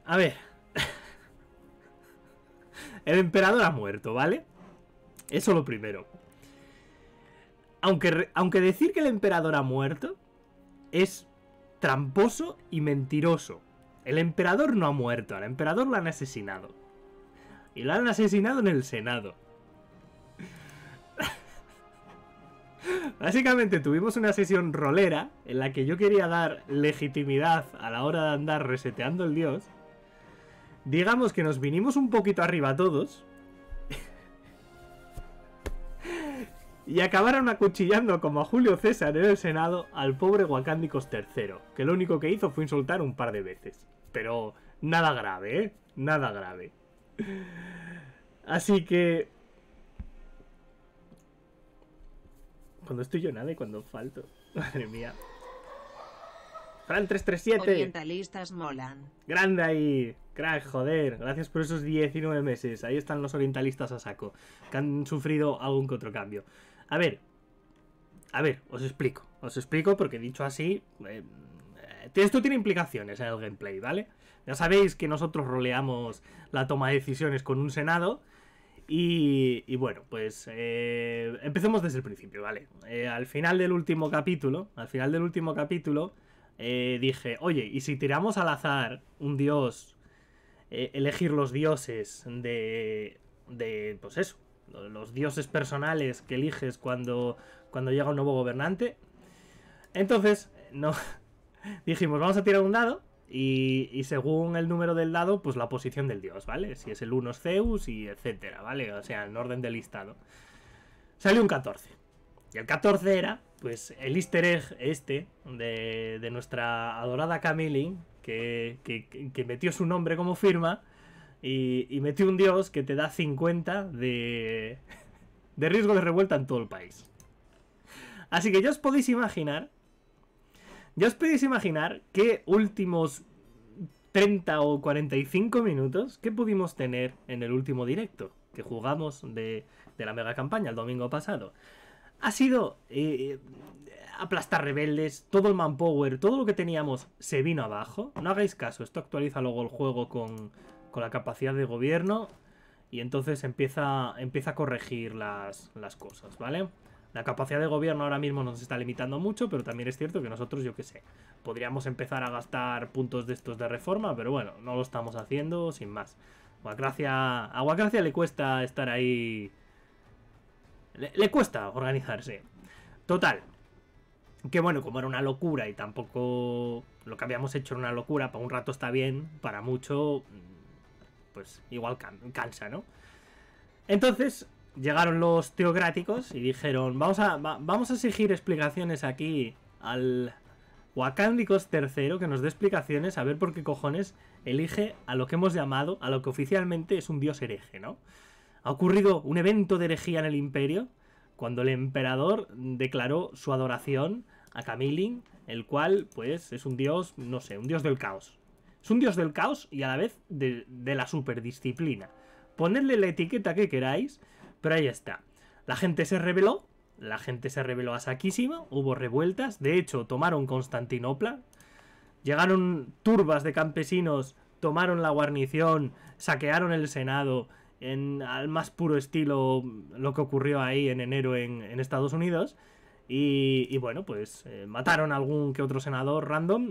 A ver. El emperador ha muerto, ¿vale? Eso lo primero. Aunque decir que el emperador ha muerto es tramposo y mentiroso. El emperador no ha muerto, al emperador lo han asesinado. Y lo han asesinado en el Senado. Básicamente tuvimos una sesión rolera en la que yo quería dar legitimidad a la hora de andar reseteando el dios. Digamos que nos vinimos un poquito arriba todos. Y acabaron acuchillando como a Julio César en el Senado al pobre Guacándicos III, que lo único que hizo fue insultar un par de veces. Pero nada grave, ¿eh? Nada grave. Así que... Cuando estoy yo nada y cuando falto. Madre mía. Fran 337. Orientalistas molan. Grande ahí. Crack, joder. Gracias por esos 19 meses. Ahí están los orientalistas a saco. Que han sufrido algún que otro cambio. A ver, os explico. Os explico porque dicho así... esto tiene implicaciones en el gameplay, ¿vale? Ya sabéis que nosotros roleamos la toma de decisiones con un senado. Y bueno, pues empecemos desde el principio, ¿vale? Al final del último capítulo, dije, oye, ¿y si tiramos al azar un dios, elegir los dioses de pues eso, los dioses personales que eliges cuando llega un nuevo gobernante? Entonces, no dijimos, vamos a tirar un dado. Y según el número del dado, pues la posición del dios, ¿vale? Si es el 1 es Zeus y etcétera, ¿vale? O sea, en orden de listado. Salió un 14. Y el 14 era, pues, el easter egg este de nuestra adorada Camille, que metió su nombre como firma y metió un dios que te da 50 de riesgo de revuelta en todo el país. Así que ya os podéis imaginar... qué últimos 30 o 45 minutos que pudimos tener en el último directo que jugamos de la mega campaña el domingo pasado. Ha sido aplastar rebeldes, todo el manpower, todo lo que teníamos se vino abajo. No hagáis caso, esto actualiza luego el juego con la capacidad de gobierno y entonces empieza a corregir las cosas, ¿vale? La capacidad de gobierno ahora mismo nos está limitando mucho, pero también es cierto que nosotros, yo qué sé, podríamos empezar a gastar puntos de estos de reforma, pero bueno, no lo estamos haciendo, sin más. A Guacracia le cuesta estar ahí... Le cuesta organizarse. Total. Que bueno, como era una locura y tampoco lo que habíamos hecho era una locura, para un rato está bien, para mucho, pues igual cansa, ¿no? Entonces... llegaron los teocráticos y dijeron, vamos a exigir explicaciones aquí al Guacándicos III, que nos dé explicaciones a ver por qué cojones elige a lo que hemos llamado, a lo que oficialmente es un dios hereje, ¿no? Ha ocurrido un evento de herejía en el imperio cuando el emperador declaró su adoración a Camille, el cual, pues, es un dios, no sé, un dios del caos. Es un dios del caos y a la vez de la superdisciplina. Ponedle la etiqueta que queráis, pero ahí está. La gente se rebeló a saquísima, hubo revueltas, de hecho tomaron Constantinopla, llegaron turbas de campesinos, tomaron la guarnición, saquearon el Senado, al más puro estilo lo que ocurrió ahí en enero en Estados Unidos, y bueno, pues mataron a algún que otro senador random,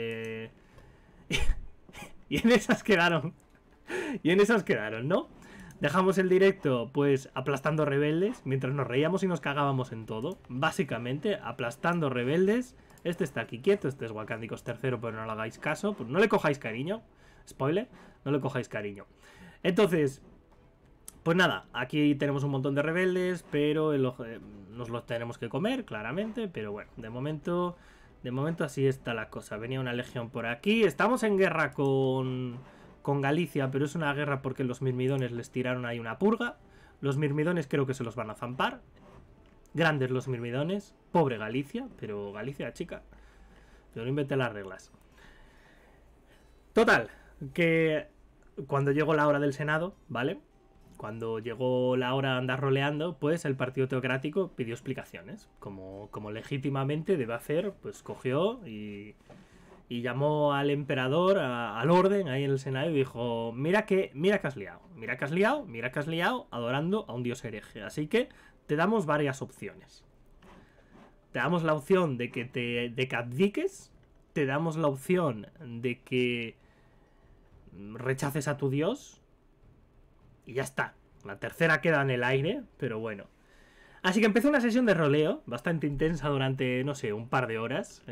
y en esas quedaron, ¿no? Dejamos el directo, pues, aplastando rebeldes, mientras nos reíamos y nos cagábamos en todo. Básicamente, aplastando rebeldes. Este está aquí quieto, este es Guacándicos III, pero no le hagáis caso. Pues no le cojáis cariño. Spoiler, no le cojáis cariño. Entonces, pues nada, aquí tenemos un montón de rebeldes, pero nos los tenemos que comer, claramente. Pero bueno, de momento así está la cosa. Venía una legión por aquí. Estamos en guerra con Galicia, pero es una guerra porque los mirmidones les tiraron ahí una purga. Los mirmidones creo que se los van a zampar. Grandes los mirmidones. Pobre Galicia, pero Galicia, chica, yo no inventé las reglas. Total, que cuando llegó la hora del Senado, ¿vale? Cuando llegó la hora de andar roleando, pues el partido teocrático pidió explicaciones. Como legítimamente debe hacer, pues cogió y y llamó al emperador, al orden, ahí en el Senado, y dijo, mira que has liado, mira que has liado adorando a un dios hereje. Así que te damos varias opciones. Te damos la opción de que abdiques, te damos la opción de que rechaces a tu dios, y ya está. La tercera queda en el aire, pero bueno. Así que empezó una sesión de roleo bastante intensa durante, no sé, un par de horas.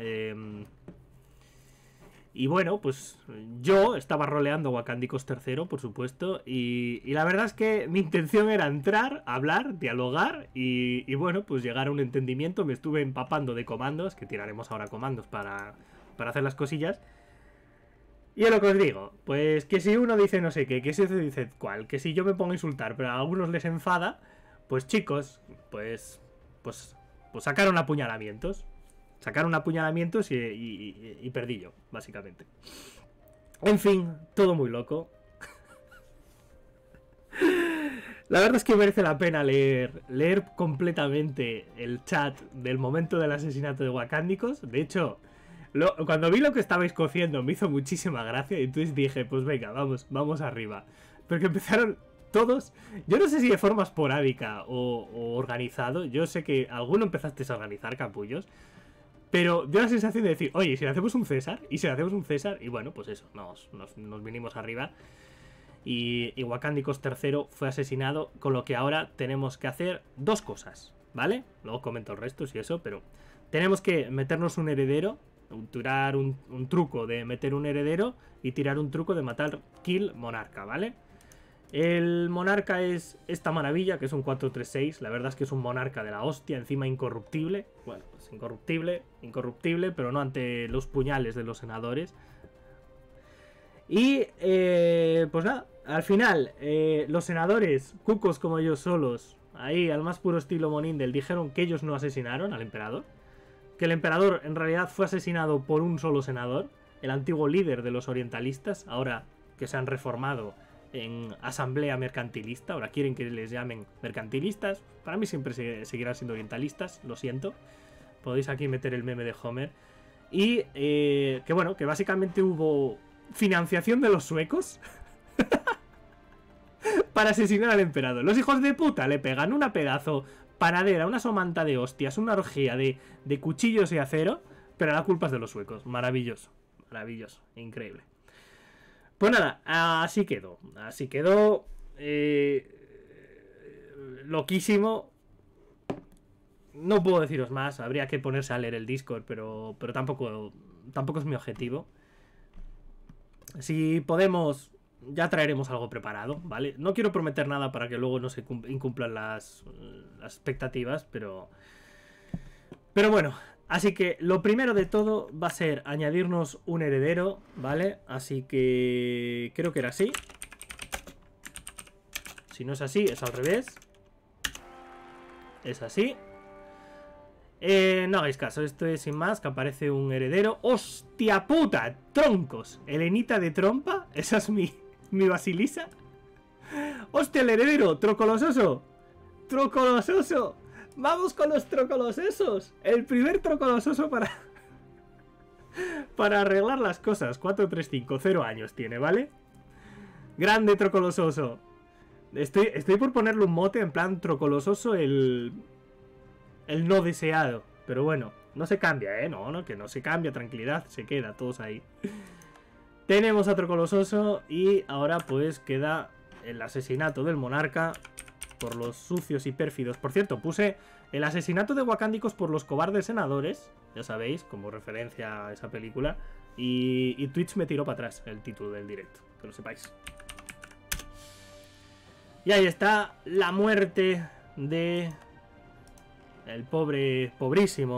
Y bueno, pues yo estaba roleando Wakandicos III, por supuesto. Y la verdad es que mi intención era entrar, hablar, dialogar y bueno, pues llegar a un entendimiento. Me estuve empapando de comandos, que tiraremos ahora comandos para hacer las cosillas. Y es lo que os digo, pues que si uno dice no sé qué, que si otro dice cuál, que si yo me pongo a insultar, pero a algunos les enfada, pues chicos, pues sacaron apuñalamientos. Sacaron apuñalamientos y perdí yo, básicamente. En fin, todo muy loco. La verdad es que merece la pena leer completamente el chat del momento del asesinato de Wakandicos. De hecho, cuando vi lo que estabais cociendo me hizo muchísima gracia y entonces dije, pues venga, vamos arriba. Porque empezaron todos, yo no sé si de forma esporádica o organizado, yo sé que alguno empezasteis a organizar, capullos, pero dio la sensación de decir, oye, si le hacemos un César, y bueno, pues eso, nos vinimos arriba. Y Wakandicos III fue asesinado, con lo que ahora tenemos que hacer dos cosas, ¿vale? Luego comento el resto y eso, pero tenemos que meternos un heredero, tirar un truco de meter un heredero y tirar un truco de matar kill monarca, ¿vale? El monarca es esta maravilla, que es un 4-3-6. La verdad es que es un monarca de la hostia, encima incorruptible. Bueno, pues incorruptible, pero no ante los puñales de los senadores. Y, pues nada, al final, los senadores, cucos como ellos solos, ahí al más puro estilo Monindel, dijeron que ellos no asesinaron al emperador. Que el emperador en realidad fue asesinado por un solo senador, el antiguo líder de los orientalistas, ahora que se han reformado en asamblea mercantilista. Ahora quieren que les llamen mercantilistas. Para mí siempre seguirán siendo orientalistas, lo siento. Podéis aquí meter el meme de Homer. Y que bueno, que básicamente hubo financiación de los suecos para asesinar al emperador. Los hijos de puta le pegan una pedazo panadera, una somanta de hostias, una orgía de cuchillos y acero, pero la culpa es de los suecos. Maravilloso, maravilloso, increíble. Pues nada, así quedó. Loquísimo. No puedo deciros más. Habría que ponerse a leer el Discord, pero tampoco es mi objetivo. Si podemos, ya traeremos algo preparado, ¿vale? No quiero prometer nada para que luego no se incumplan las expectativas, pero bueno. Así que lo primero de todo va a ser añadirnos un heredero, ¿vale? Así que creo que era así. Si no es así, es al revés. Es así. No hagáis caso, esto es sin más, que aparece un heredero. ¡Hostia puta! ¡Troncos! ¿Helenita de trompa? ¿Esa es mi basilisa? ¡Hostia, el heredero! ¡Trocolososo! ¡Trocolososo! ¡Vamos con los trocolososos! El primer trocolososo para arreglar las cosas. 435, 0 años tiene, ¿vale? Grande trocolososo. Estoy por ponerle un mote en plan trocolososo el no deseado. Pero bueno, no se cambia, ¿eh? No, que no se cambia, tranquilidad, se queda, todos ahí. Tenemos a trocolososo y ahora pues queda el asesinato del monarca por los sucios y pérfidos. Por cierto, puse el asesinato de Wakandicos por los cobardes senadores, ya sabéis, como referencia a esa película. Y Twitch me tiró para atrás el título del directo, que lo sepáis. Y ahí está la muerte de el pobrísimo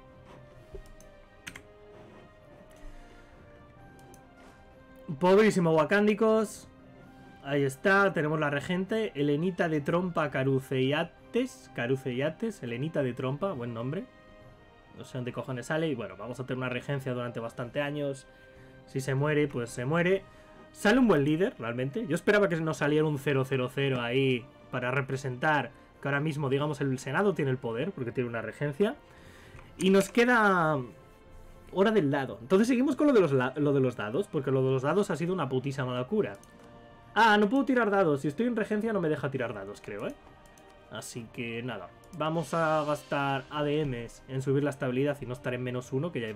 Wakandicos. Ahí está, tenemos la regente, Helenita de Trompa Caruceiates, Helenita de Trompa, buen nombre. No sé dónde cojones sale. Y bueno, vamos a tener una regencia durante bastante años. Si se muere, pues se muere. Sale un buen líder, realmente. Yo esperaba que no saliera un 000 ahí para representar que ahora mismo, digamos, el Senado tiene el poder, porque tiene una regencia. Y nos queda Hora del dado. Entonces seguimos con lo de los dados, porque lo de los dados ha sido una putísima locura. Ah, no puedo tirar dados. Si estoy en regencia no me deja tirar dados, creo, ¿eh? Así que nada. Vamos a gastar ADMs en subir la estabilidad y no estar en -1, que ya hay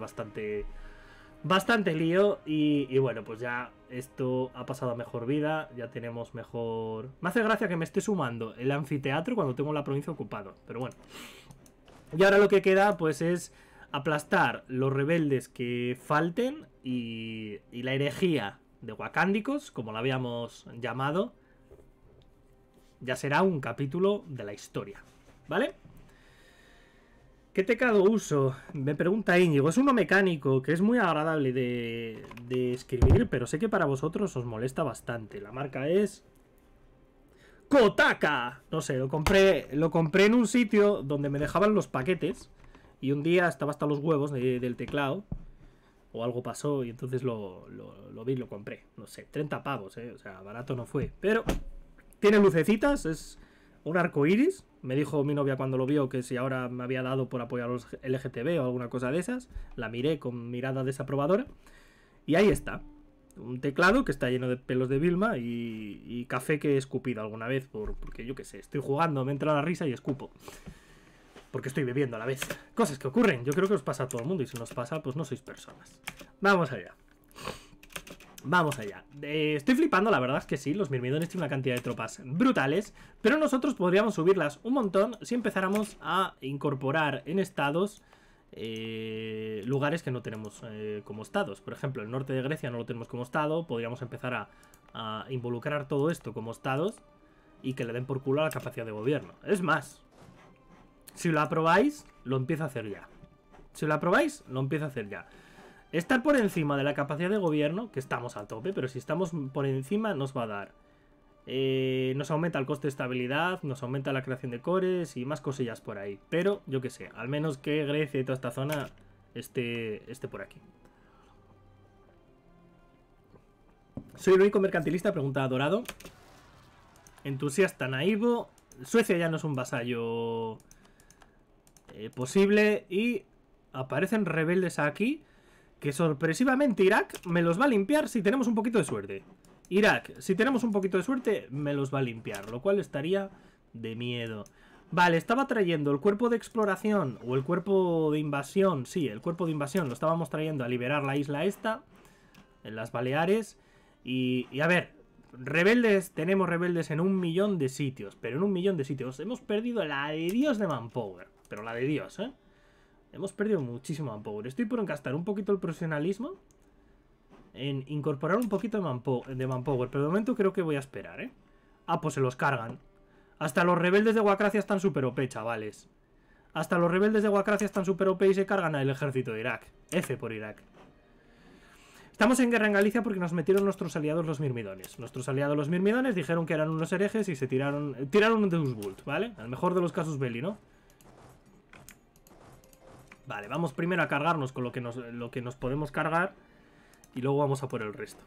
bastante lío. Y bueno, pues ya esto ha pasado a mejor vida. Ya tenemos mejor... Me hace gracia que me esté sumando el anfiteatro cuando tengo la provincia ocupado. Pero bueno. Y ahora lo que queda pues es aplastar los rebeldes que falten y la herejía de Wakándicos, como la habíamos llamado, ya será un capítulo de la historia, ¿vale? ¿Qué teclado uso? Me pregunta Íñigo. Es uno mecánico que es muy agradable de escribir, pero sé que para vosotros os molesta bastante. La marca es... ¡Kotaka! No sé, lo compré en un sitio donde me dejaban los paquetes y un día estaba hasta los huevos del teclado o algo pasó y entonces lo vi y lo compré. No sé, 30 pavos, o sea, barato no fue. Pero tiene lucecitas, es un arco iris. Me dijo mi novia cuando lo vio que si ahora me había dado por apoyar a los LGTB o alguna cosa de esas. La miré con mirada desaprobadora. Y ahí está. Un teclado que está lleno de pelos de Vilma y café que he escupido alguna vez. Porque yo qué sé, estoy jugando, me entra la risa y escupo. Porque estoy bebiendo a la vez. Cosas que ocurren. Yo creo que os pasa a todo el mundo y si nos pasa, pues no sois personas. Vamos allá. Vamos allá. Estoy flipando, la verdad es que sí. Los mirmidones tienen una cantidad de tropas brutales. Pero nosotros podríamos subirlas un montón si empezáramos a incorporar en estados lugares que no tenemos como estados. Por ejemplo, el norte de Grecia no lo tenemos como estado. Podríamos empezar a involucrar todo esto como estados y que le den por culo a la capacidad de gobierno. Es más, si lo aprobáis, lo empiezo a hacer ya. Si lo aprobáis, lo empiezo a hacer ya. Estar por encima de la capacidad de gobierno, que estamos a tope, pero si estamos por encima nos va a dar... nos aumenta el coste de estabilidad, nos aumenta la creación de cores y más cosillas por ahí. Pero, yo qué sé, al menos que Grecia y toda esta zona esté por aquí. Soy el único mercantilista, pregunta Dorado. Entusiasta naivo. Suecia ya no es un vasallo posible. Y aparecen rebeldes aquí que sorpresivamente Irak me los va a limpiar si tenemos un poquito de suerte. Irak, si tenemos un poquito de suerte, me los va a limpiar, lo cual estaría de miedo. Vale, estaba trayendo el cuerpo de exploración o el cuerpo de invasión. Sí, el cuerpo de invasión lo estábamos trayendo a liberar la isla esta, en las Baleares. Y a ver, rebeldes, tenemos rebeldes en 1 millón de sitios, pero en 1 millón de sitios hemos perdido la de Dios de manpower. Pero la de Dios, ¿eh? Hemos perdido muchísimo manpower. Estoy por encastar un poquito el profesionalismo en incorporar un poquito de manpower. Pero de momento creo que voy a esperar, ¿eh? Ah, pues se los cargan. Hasta los rebeldes de Wacracia están super OP, chavales. Hasta los rebeldes de Wacracia están super OP y se cargan al ejército de Irak. F por Irak. Estamos en guerra en Galicia porque nos metieron nuestros aliados los mirmidones. Nuestros aliados los mirmidones dijeron que eran unos herejes y se tiraron un Deus Vult, ¿vale? Al mejor de los casos belli, ¿no? Vale, vamos primero a cargarnos con lo que nos podemos cargar y luego vamos a por el resto.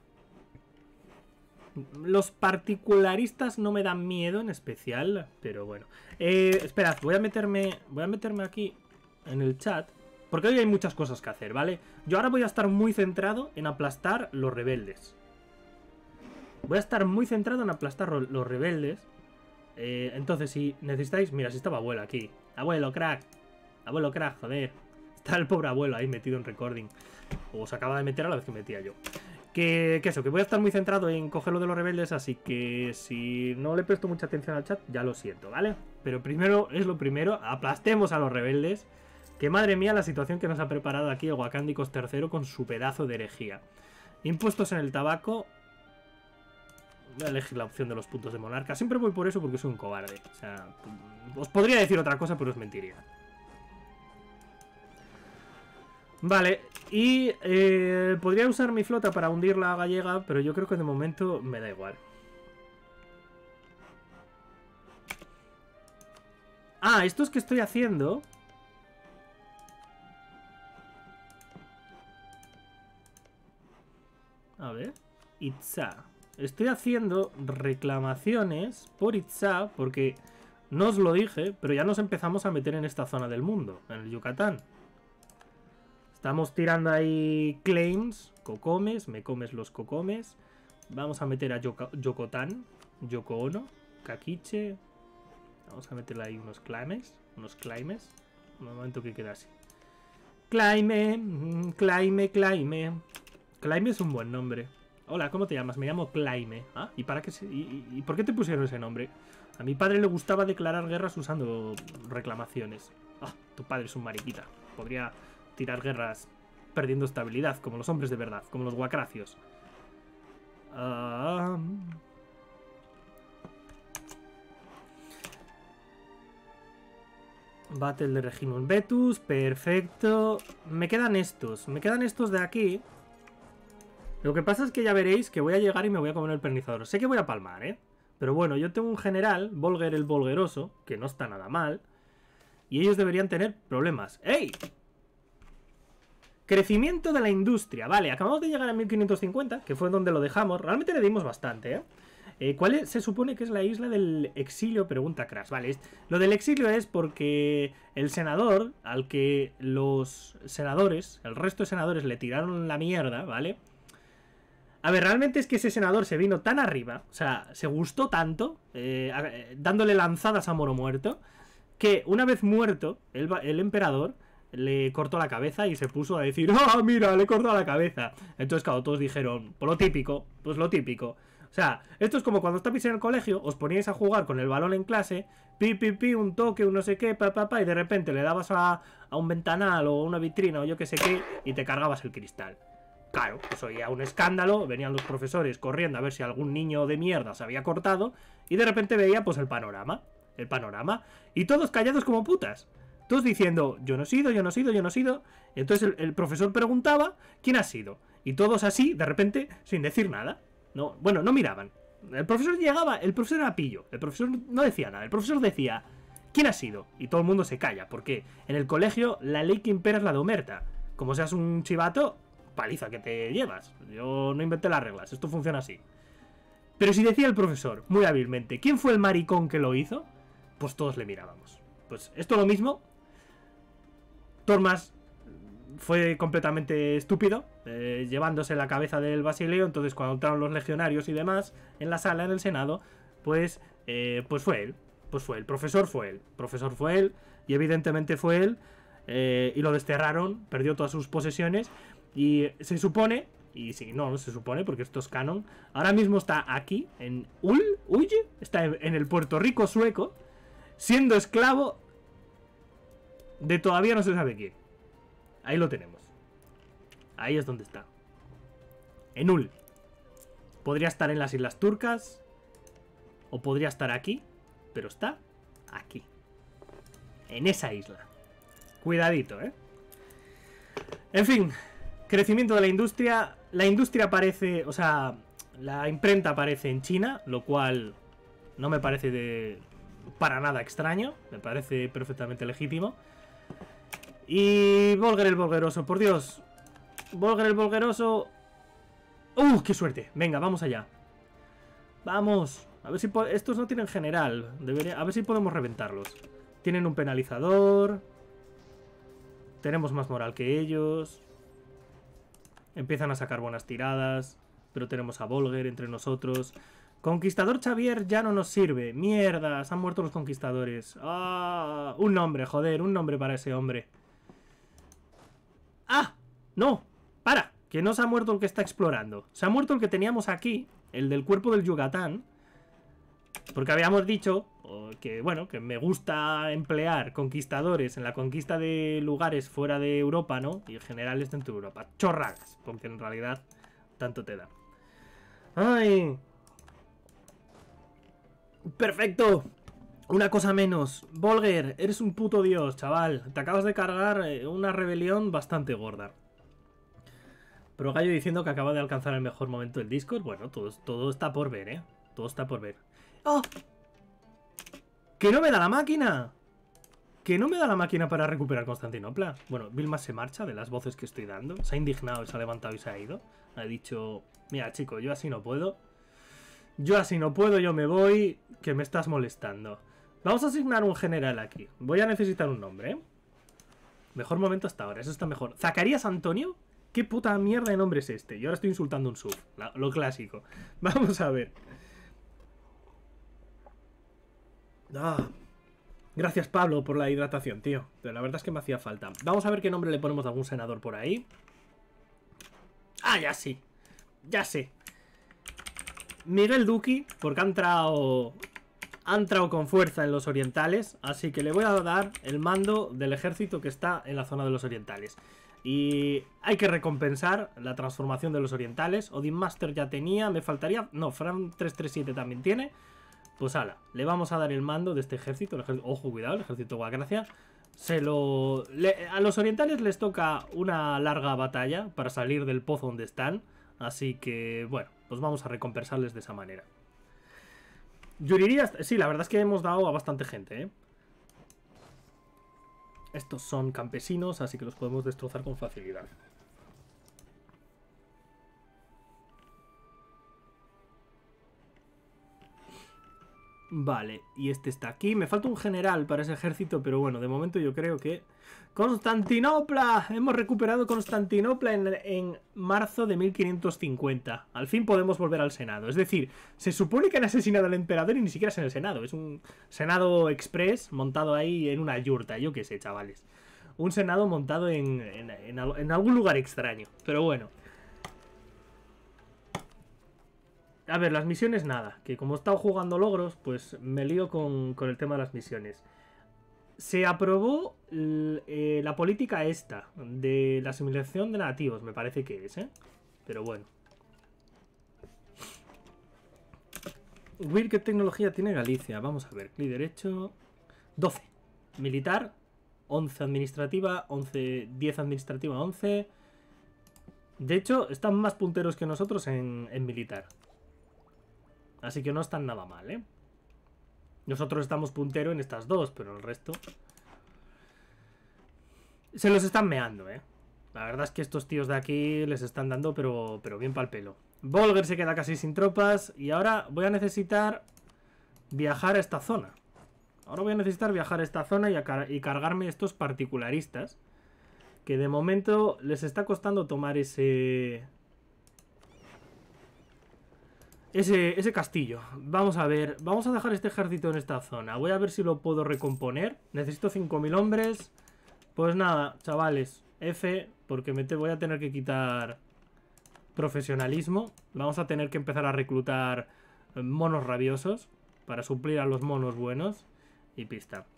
Los particularistas no me dan miedo en especial, pero bueno. Esperad, voy a meterme aquí en el chat, porque hoy hay muchas cosas que hacer, ¿vale? Yo ahora voy a estar muy centrado en aplastar los rebeldes. Voy a estar muy centrado en aplastar los rebeldes. Entonces, si necesitáis... Mira, si estaba abuelo aquí. Abuelo, crack. Abuelo, crack, joder. Está el pobre abuelo ahí metido en recording. O se acaba de meter a la vez que metía yo. Que eso, que voy a estar muy centrado en coger lo de los rebeldes, así que si no le presto mucha atención al chat, ya lo siento, ¿vale? Pero primero es lo primero, aplastemos a los rebeldes. Que madre mía la situación que nos ha preparado aquí el Wakándicos III con su pedazo de herejía. Impuestos en el tabaco. Voy a elegir la opción de los puntos de monarca. Siempre voy por eso porque soy un cobarde. O sea, os podría decir otra cosa, pero os mentiría. Vale, y podría usar mi flota para hundir la gallega, pero yo creo que de momento me da igual. Ah, esto es que estoy haciendo... A ver... Itzá. Estoy haciendo reclamaciones por Itzá, porque no os lo dije, pero ya nos empezamos a meter en esta zona del mundo, en el Yucatán. Estamos tirando ahí claims. Cocomes, me comes los cocomes. Vamos a meter a Yokotan, Yoko Ono, Kakiche. Vamos a meterle ahí unos climbes. Un momento que queda así. Climbe. Climbe es un buen nombre. Hola, ¿cómo te llamas? Me llamo Climbe. ¿Ah? ¿Y para qué y por qué te pusieron ese nombre? A mi padre le gustaba declarar guerras usando reclamaciones. Ah, tu padre es un mariquita. Podría tirar guerras perdiendo estabilidad, como los hombres de verdad, como los guacracios. Battle de Reginum Vetus, perfecto. Me quedan estos de aquí. Lo que pasa es que ya veréis que voy a llegar y me voy a comer el pernizador. Sé que voy a palmar, ¿eh? Pero bueno, yo tengo un general, Volger el Volgeroso, que no está nada mal. Y ellos deberían tener problemas. ¡Ey! Crecimiento de la industria. Vale, acabamos de llegar a 1550, que fue donde lo dejamos. Realmente le dimos bastante, ¿eh? ¿Cuál se supone que es la isla del exilio? Pregunta Crash. Vale, lo del exilio es porque el senador, al que los senadores, el resto de senadores le tiraron la mierda, ¿vale? A ver, realmente es que ese senador se vino tan arriba, o sea, se gustó tanto, dándole lanzadas a Moro Muerto, que una vez muerto el emperador, le cortó la cabeza y se puso a decir, ¡ah, mira, le he cortado la cabeza! Entonces, claro, todos dijeron, pues lo típico. O sea, esto es como cuando estabais en el colegio, os poníais a jugar con el balón en clase, un toque, un no sé qué, y de repente le dabas a un ventanal o una vitrina o yo que sé qué, y te cargabas el cristal. Claro, pues oía un escándalo, venían los profesores corriendo a ver si algún niño de mierda se había cortado, y de repente veía pues el panorama, y todos callados como putas. Todos diciendo, yo no he sido. Entonces el profesor preguntaba, ¿quién ha sido? Y todos así, de repente, sin decir nada. No, bueno, no miraban. El profesor llegaba, el profesor era pillo. El profesor no decía nada. El profesor decía, ¿quién ha sido? Y todo el mundo se calla, porque en el colegio la ley que impera es la de Omerta. Como seas un chivato, paliza que te llevas. Yo no inventé las reglas, esto funciona así. Pero si decía el profesor, muy hábilmente, ¿quién fue el maricón que lo hizo? Pues todos le mirábamos. Pues esto lo mismo. Tormas fue completamente estúpido, llevándose la cabeza del Basileo. Entonces cuando entraron los legionarios y demás en la sala, en el Senado, pues fue él. El profesor fue él. Y evidentemente fue él. Y lo desterraron, perdió todas sus posesiones. Y se supone, y sí, no se supone porque esto es canon, ahora mismo está aquí, en Uy, está en el Puerto Rico sueco, siendo esclavo de todavía no se sabe quién. Ahí lo tenemos. Ahí es donde está. En Ul. Podría estar en las Islas Turcas, o podría estar aquí, pero está aquí. En esa isla. Cuidadito, ¿eh? En fin, crecimiento de la industria. La industria aparece, o sea, la imprenta aparece en China, lo cual no me parece para nada extraño. Me parece perfectamente legítimo. Y Volger el Volgeroso, por Dios. Volger el Volgeroso. ¡Qué suerte! Venga, vamos allá. Vamos. A ver si estos no tienen general. A ver si podemos reventarlos. Tienen un penalizador. Tenemos más moral que ellos. Empiezan a sacar buenas tiradas. Pero tenemos a Volger entre nosotros. Conquistador Xavier ya no nos sirve. Mierda, se han muerto los conquistadores. ¡Ah! Un nombre, joder, un nombre para ese hombre. ¡Ah! ¡No! ¡Para! Que no se ha muerto el que está explorando. Se ha muerto el que teníamos aquí, el del cuerpo del Yucatán. Porque habíamos dicho que, bueno, que me gusta emplear conquistadores en la conquista de lugares fuera de Europa, ¿no? Y generales dentro de Europa. Chorradas, porque en realidad tanto te da. ¡Ay! ¡Perfecto! Una cosa menos. Volger, eres un puto dios, chaval. Te acabas de cargar una rebelión bastante gorda. Pero Gallo diciendo que acaba de alcanzar el mejor momento del Discord. Bueno, todo está por ver, ¿eh? Todo está por ver. ¡Oh! ¡Que no me da la máquina! ¡Que no me da la máquina para recuperar Constantinopla! Bueno, Vilma se marcha de las voces que estoy dando. Se ha indignado, se ha levantado y se ha ido. Ha dicho, mira, chico, yo así no puedo. Yo me voy, que me estás molestando. Vamos a asignar un general aquí. Voy a necesitar un nombre, ¿eh? Mejor momento hasta ahora, eso está mejor. ¿Zacarías Antonio? ¿Qué puta mierda de nombre es este? Y ahora estoy insultando un sub, lo clásico. Vamos a ver. Ah, gracias, Pablo, por la hidratación, tío. Pero la verdad es que me hacía falta. Vamos a ver qué nombre le ponemos a algún senador por ahí. Ah, ya sí. Ya sé. Miguel Duque, porque ha entrado con fuerza en los orientales. Así que le voy a dar el mando del ejército que está en la zona de los orientales. Y hay que recompensar la transformación de los orientales. Odin Master ya tenía, me faltaría... No, Fran 337 también tiene. Pues ala, le vamos a dar el mando de este ejército. Ojo, cuidado, el ejército de Guagracia. A los orientales les toca una larga batalla para salir del pozo donde están. Así que, bueno, pues vamos a recompensarles de esa manera. Yuriría, sí, la verdad es que hemos dado a bastante gente, ¿eh? Estos son campesinos, así que los podemos destrozar con facilidad. Vale, y este está aquí. Me falta un general para ese ejército, pero bueno, de momento yo creo que... ¡Constantinopla! Hemos recuperado Constantinopla en marzo de 1550. Al fin podemos volver al Senado. Es decir, se supone que han asesinado al emperador y ni siquiera es en el Senado. Es un Senado Express montado ahí en una yurta. Yo qué sé, chavales. Un Senado montado en algún lugar extraño. Pero bueno. A ver, las misiones nada. Que como he estado jugando logros, pues me lío con el tema de las misiones. Se aprobó la política esta de la asimilación de nativos, me parece que es, ¿eh? Pero bueno. ¿Qué tecnología tiene Galicia? Vamos a ver. Clic derecho. 12. Militar. 11 administrativa. 11. 10 administrativa. 11. De hecho, están más punteros que nosotros en militar. Así que no están nada mal, ¿eh? Nosotros estamos puntero en estas dos, pero el resto... Se los están meando, ¿eh? La verdad es que estos tíos de aquí les están dando, pero bien pa'l pelo. Volger se queda casi sin tropas. Y ahora voy a necesitar viajar a esta zona. Ahora voy a necesitar viajar a esta zona y cargarme estos particularistas. Que de momento les está costando tomar ese castillo. Vamos a ver. Vamos a dejar este ejército en esta zona. Voy a ver si lo puedo recomponer. Necesito 5000 hombres. Pues nada, chavales. F, porque voy a tener que quitar profesionalismo. Vamos a tener que empezar a reclutar monos rabiosos para suplir a los monos buenos. Y pista.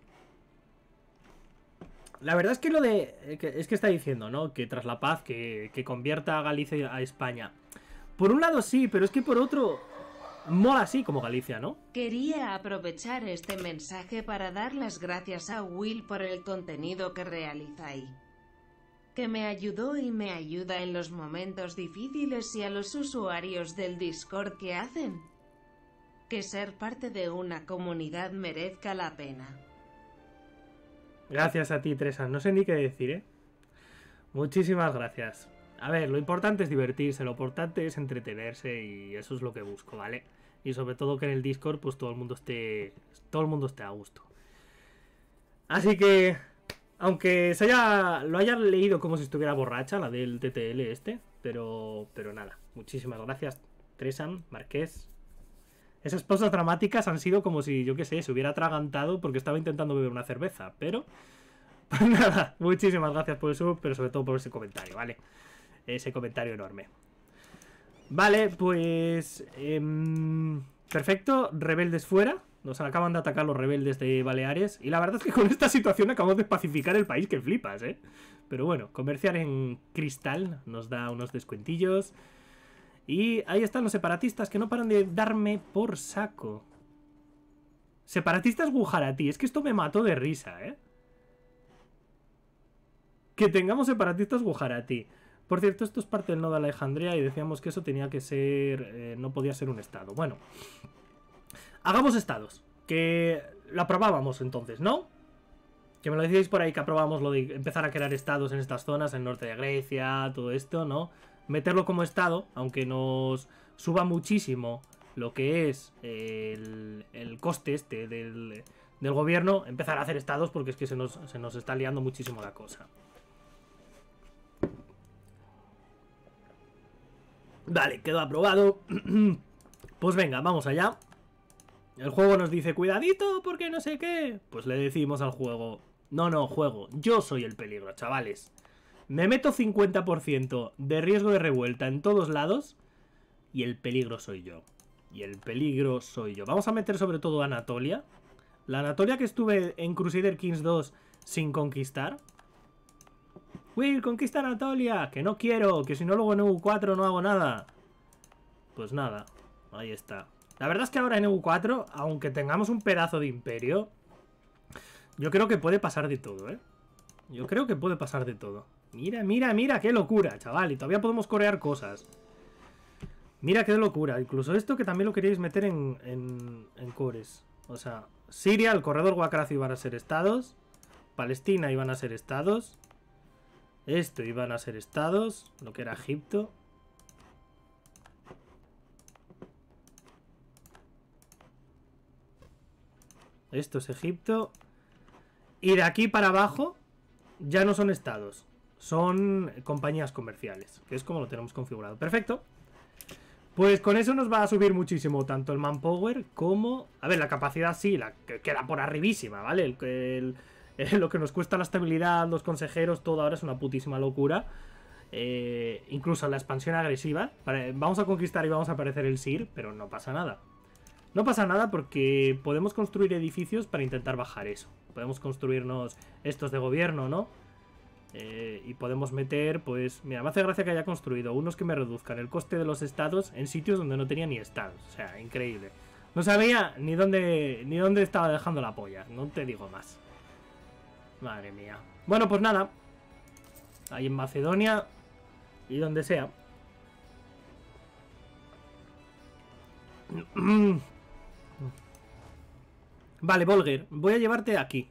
La verdad es que lo de... Es que está diciendo, ¿no? Que tras la paz, que convierta a Galicia a España. Por un lado sí, pero es que por otro... Mola así como Galicia, ¿no? Quería aprovechar este mensaje para dar las gracias a Will por el contenido que realizáis. Que me ayudó y me ayuda en los momentos difíciles y a los usuarios del Discord que hacen que ser parte de una comunidad merezca la pena. Gracias a ti, Teresa. No sé ni qué decir, ¿eh? Muchísimas gracias. A ver, lo importante es divertirse, lo importante es entretenerse y eso es lo que busco, ¿vale? Y sobre todo que en el Discord pues todo el mundo esté a gusto. Así que, aunque lo haya leído como si estuviera borracha, la del TTL este, pero nada, muchísimas gracias, Tresan, Marqués. Esas pausas dramáticas han sido como si, yo qué sé, se hubiera atragantado porque estaba intentando beber una cerveza, pero... Pues nada, muchísimas gracias por el sub, pero sobre todo por ese comentario, ¿vale? Ese comentario enorme. Vale, pues... perfecto, rebeldes fuera. Nos acaban de atacar los rebeldes de Baleares. Y la verdad es que con esta situación acabamos de pacificar el país, que flipas, ¿eh? Pero bueno, comerciar en cristal nos da unos descuentillos. Y ahí están los separatistas que no paran de darme por saco. Separatistas gujaratí. Es que esto me mató de risa, ¿eh? Que tengamos separatistas gujaratí. Por cierto, esto es parte del nodo de Alejandría y decíamos que eso tenía que ser... no podía ser un estado. Bueno. Hagamos estados. Que lo aprobábamos entonces, ¿no? Que me lo decíais por ahí que aprobamos lo de empezar a crear estados en estas zonas, en el norte de Grecia, todo esto, ¿no? Meterlo como estado, aunque nos suba muchísimo lo que es el coste este del gobierno, empezar a hacer estados porque es que se nos está liando muchísimo la cosa. Vale, quedó aprobado. Pues venga, vamos allá. El juego nos dice, cuidadito, porque no sé qué. Pues le decimos al juego, no, juego, yo soy el peligro, chavales. Me meto 50% de riesgo de revuelta en todos lados y el peligro soy yo. Y el peligro soy yo. Vamos a meter sobre todo a Anatolia. La Anatolia que estuve en Crusader Kings 2 sin conquistar. Will, conquista Anatolia. Que no quiero, que si no luego en EU4 no hago nada. Pues nada, ahí está. La verdad es que ahora en EU4, aunque tengamos un pedazo de imperio, yo creo que puede pasar de todo, ¿eh? Yo creo que puede pasar de todo. Mira, mira, mira, qué locura, chaval. Y todavía podemos corear cosas. Mira qué locura. Incluso esto que también lo queríais meter en cores. O sea, Siria, el corredor Waqrazi iban a ser estados. Palestina iban a ser estados. Esto iban a ser estados. Lo que era Egipto. Esto es Egipto. Y de aquí para abajo ya no son estados. Son compañías comerciales. Que es como lo tenemos configurado. Perfecto. Pues con eso nos va a subir muchísimo tanto el manpower como... A ver, la capacidad sí, la que queda por arribísima, ¿vale? Lo que nos cuesta la estabilidad, los consejeros, todo ahora es una putísima locura. Incluso la expansión agresiva. Vamos a conquistar y vamos a aparecer el SIR, pero no pasa nada. No pasa nada porque podemos construir edificios para intentar bajar eso. Podemos construirnos estos de gobierno, ¿no? Y podemos meter, pues... Mira, me hace gracia que haya construido unos que me reduzcan el coste de los estados en sitios donde no tenía ni estados. O sea, increíble. No sabía ni dónde estaba dejando la polla. No te digo más. Madre mía. Bueno, pues nada. Ahí en Macedonia y donde sea. Vale, Volger, voy a llevarte aquí.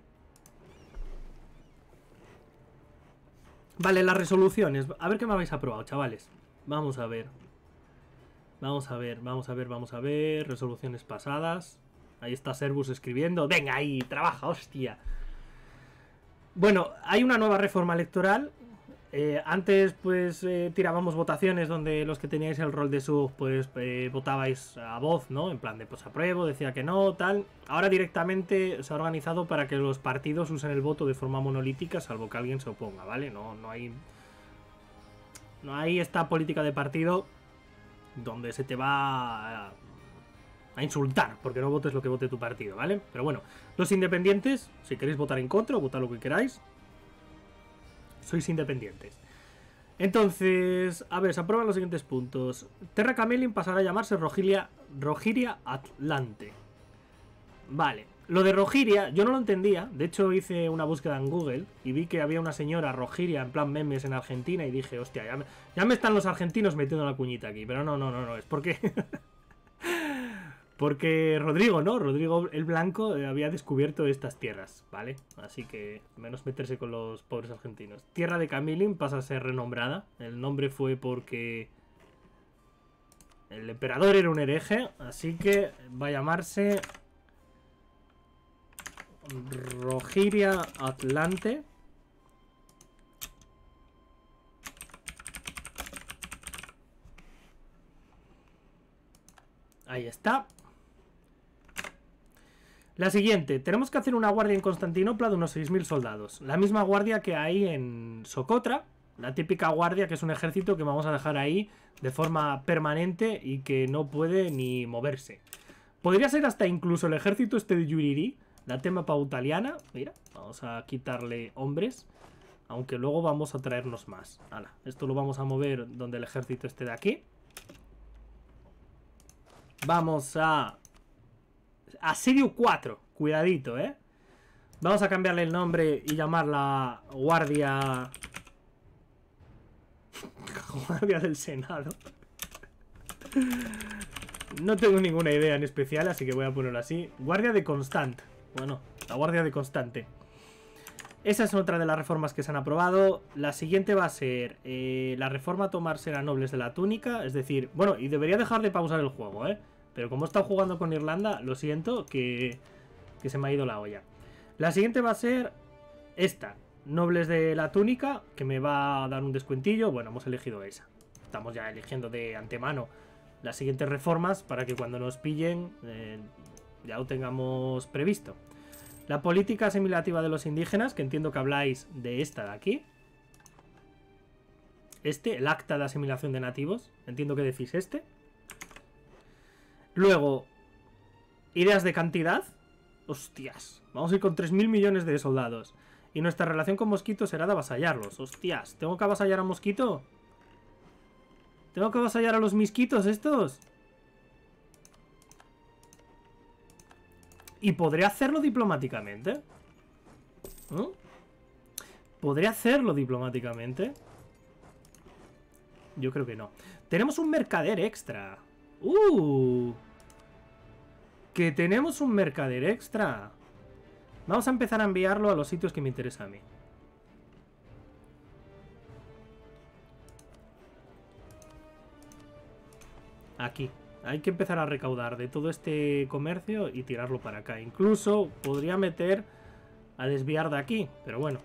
Vale, las resoluciones. A ver qué me habéis aprobado, chavales. Vamos a ver. Vamos a ver, vamos a ver, vamos a ver. Resoluciones pasadas. Ahí está Servus escribiendo. Venga, ahí, trabaja, hostia. Bueno, hay una nueva reforma electoral. Antes, pues, tirábamos votaciones donde los que teníais el rol de sub, pues, votabais a voz, ¿no? En plan de, pues, apruebo, decía que no, tal. Ahora directamente se ha organizado para que los partidos usen el voto de forma monolítica, salvo que alguien se oponga, ¿vale? No hay esta política de partido donde se te va a insultar porque no votes lo que vote tu partido, ¿vale? Pero bueno, los independientes, si queréis votar en contra o votar lo que queráis, sois independientes. Entonces, a ver, se aprueban los siguientes puntos. Terra Camelin pasará a llamarse Rogiria Atlante. Vale, lo de Rogiria yo no lo entendía. De hecho hice una búsqueda en Google y vi que había una señora Rogiria en plan memes en Argentina y dije, hostia, ya me están los argentinos metiendo la cuñita aquí. Pero no, es porque... Porque Rodrigo, ¿no? Rodrigo el Blanco había descubierto estas tierras, ¿vale? Así que menos meterse con los pobres argentinos. Tierra de Camilin pasa a ser renombrada. El nombre fue porque el emperador era un hereje, así que va a llamarse Rogiria Atlante. Ahí está. La siguiente, tenemos que hacer una guardia en Constantinopla de unos 6.000 soldados. La misma guardia que hay en Socotra. La típica guardia que es un ejército que vamos a dejar ahí de forma permanente y que no puede ni moverse. Podría ser hasta incluso el ejército este de Yuriri, la tema pautaliana. Mira, vamos a quitarle hombres. Aunque luego vamos a traernos más. Hala, esto lo vamos a mover donde el ejército esté de aquí. Vamos a... Asedio 4, cuidadito, ¿eh? Vamos a cambiarle el nombre y llamarla Guardia... Guardia del Senado. No tengo ninguna idea en especial, así que voy a ponerlo así. Guardia de Constant. Bueno, la Guardia de Constante. Esa es otra de las reformas que se han aprobado. La siguiente va a ser la reforma a tomarse a nobles de la túnica. Es decir, bueno, y debería dejar de pausar el juego, ¿eh? Pero como he estado jugando con Irlanda, lo siento que se me ha ido la olla. La siguiente va a ser esta. Nobles de la túnica, que me va a dar un descuentillo. Bueno, hemos elegido esa. estamos ya eligiendo de antemano las siguientes reformas para que cuando nos pillen ya lo tengamos previsto. La política asimilativa de los indígenas, que entiendo que habláis de esta de aquí. El acta de asimilación de nativos. Entiendo que decís este. Luego, ideas de cantidad. Hostias, vamos a ir con 3.000 millones de soldados. Y nuestra relación con Mosquito será de avasallarlos. Hostias, ¿tengo que avasallar a Mosquito? ¿Tengo que avasallar a los misquitos estos? Y podré hacerlo diplomáticamente. ¿No? ¿Podré hacerlo diplomáticamente? Yo creo que no. Tenemos un mercader extra. Que tenemos un mercader extra. Vamos a empezar a enviarlo a los sitios que me interesan a mí. Aquí. Hay que empezar a recaudar de todo este comercio y tirarlo para acá. Incluso podría meter a desviar de aquí, pero bueno.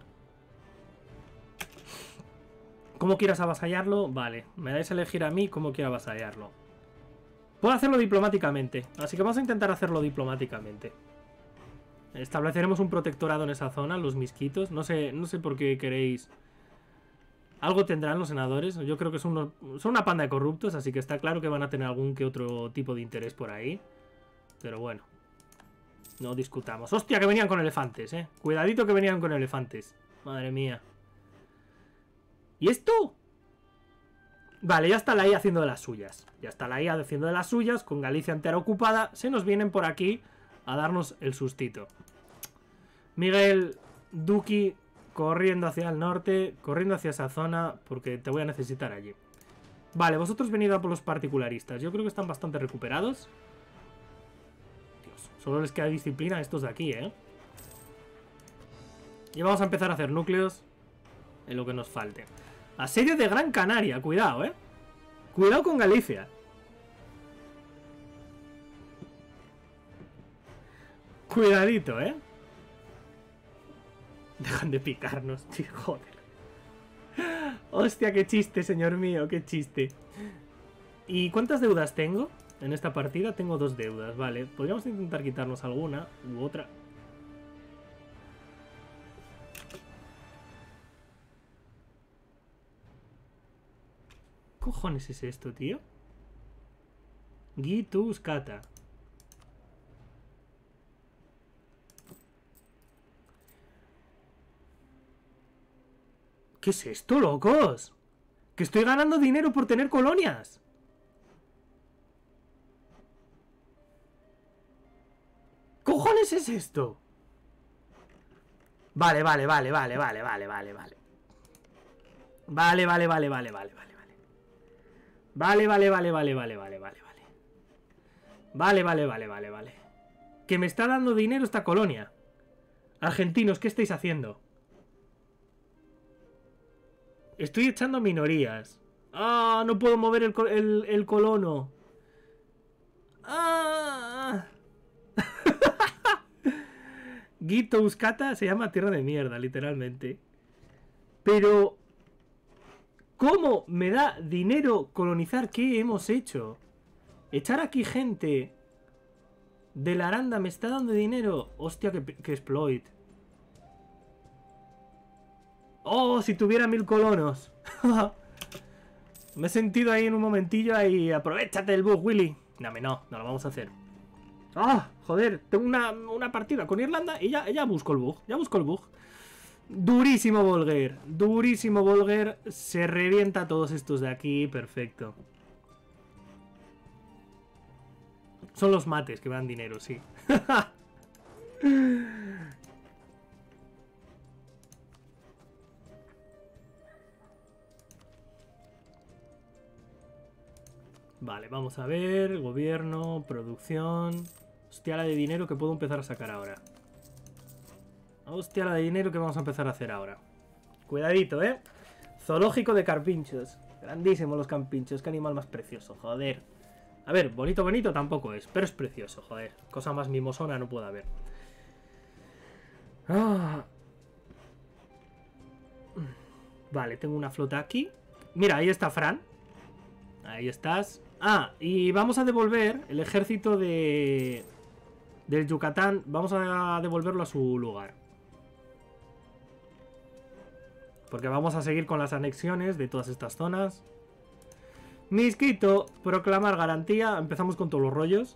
¿Cómo quieras avasallarlo? Vale, me dais a elegir a mí cómo quiero avasallarlo. Puedo hacerlo diplomáticamente, así que vamos a intentar hacerlo diplomáticamente. Estableceremos un protectorado en esa zona, los misquitos. No sé por qué queréis... Algo tendrán los senadores. Yo creo que son una panda de corruptos, así que está claro que van a tener algún que otro tipo de interés por ahí. Pero bueno, no discutamos. ¡Hostia, que venían con elefantes, eh! Cuidadito que venían con elefantes. Madre mía. ¿Y esto? Vale, ya está la IA haciendo de las suyas. Ya está la IA haciendo de las suyas, con Galicia entera ocupada. Se nos vienen por aquí a darnos el sustito. Miguel Duki corriendo hacia el norte, corriendo hacia esa zona, porque te voy a necesitar allí. Vale, vosotros venid a por los particularistas. Yo creo que están bastante recuperados. Dios, solo les queda disciplina a estos de aquí, ¿eh? Y vamos a empezar a hacer núcleos en lo que nos falte. Asedio de Gran Canaria, cuidado, ¿eh? Cuidado con Galicia. Cuidadito, ¿eh? Dejan de picarnos, tío, joder. Hostia, qué chiste, señor mío, qué chiste. ¿Y cuántas deudas tengo? En esta partida tengo 2 deudas, vale. Podríamos intentar quitarnos alguna u otra. ¿Qué cojones es esto, tío? Gitus Kata. ¿Qué es esto, locos? Que estoy ganando dinero por tener colonias. ¿Qué cojones es esto? Vale. Vale. Vale. Que me está dando dinero esta colonia. Argentinos, ¿qué estáis haciendo? Estoy echando minorías. ¡Ah! No puedo mover el colono. ¡Ah! Gito Euskata se llama tierra de mierda, literalmente. Pero... ¿cómo me da dinero colonizar? ¿Qué hemos hecho? Echar aquí gente de la Aranda me está dando dinero. Hostia, que exploit. ¡Oh! Si tuviera 1000 colonos. Me he sentido ahí en un momentillo ahí. Aprovechate del bug, Willy. No, no lo vamos a hacer. ¡Ah! Joder, tengo una partida con Irlanda y ya busco el bug. Ya busco el bug. Durísimo Volger. Durísimo Volger. Se revienta a todos estos de aquí. Perfecto. Son los mates que me dan dinero, sí. Vale, vamos a ver. Gobierno, producción. Hostia, la de dinero que puedo empezar a sacar ahora. Hostia, la de dinero que vamos a empezar a hacer ahora. Cuidadito, ¿eh? Zoológico de carpinchos. Grandísimo los carpinchos. Qué animal más precioso, joder. A ver, bonito tampoco es, pero es precioso, joder. Cosa más mimosona no puede haber. Ah. Vale, tengo una flota aquí. Mira, ahí está Fran. Ahí estás. Ah, y vamos a devolver el ejército del Yucatán. Vamos a devolverlo a su lugar. Porque vamos a seguir con las anexiones de todas estas zonas. Miskito, proclamar garantía. Empezamos con todos los rollos.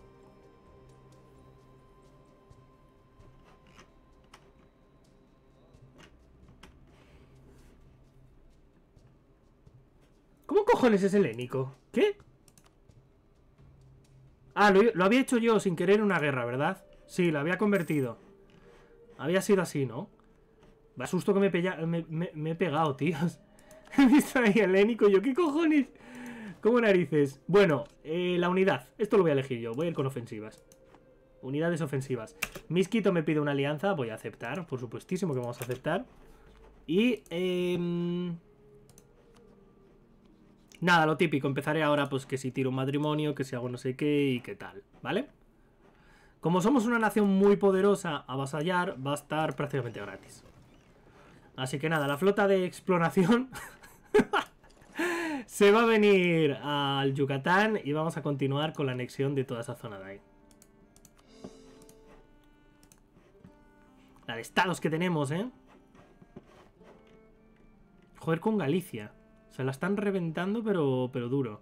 ¿Cómo cojones es helénico? ¿Qué? Ah, lo había hecho yo sin querer en una guerra, ¿verdad? Sí, lo había convertido. Había sido así, ¿no? Me asusto que me he pegado, tíos. He visto ahí helénico y yo, ¿qué cojones? ¿Cómo narices? Bueno, la unidad. Esto lo voy a elegir yo. Voy a ir con ofensivas. Unidades ofensivas. Miskito me pide una alianza. Voy a aceptar. Por supuestísimo que vamos a aceptar. Y... nada, lo típico. Empezaré ahora, pues, que si tiro un matrimonio, que si hago no sé qué y qué tal. ¿Vale? Como somos una nación muy poderosa, avasallar va a estar prácticamente gratis. Así que nada, la flota de exploración se va a venir al Yucatán y vamos a continuar con la anexión de toda esa zona de ahí. La de estados que tenemos, ¿eh? Joder, con Galicia. Se la están reventando, pero duro.